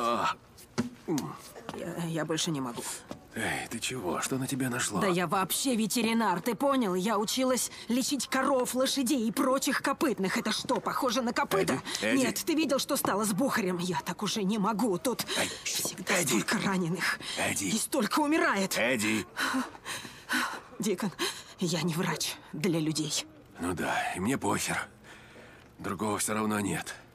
Я больше не могу. Эй, ты чего? Что на тебя нашло? Да я вообще ветеринар, ты понял? Я училась лечить коров, лошадей и прочих копытных. Это что, похоже на копыта? Эдди. Нет, ты видел, что стало с Бухарем? Я так уже не могу. Тут всегда столько раненых. Эдди. И столько умирает. Эдди. Дикон, я не врач для людей. Ну да, и мне похер. Другого все равно нет.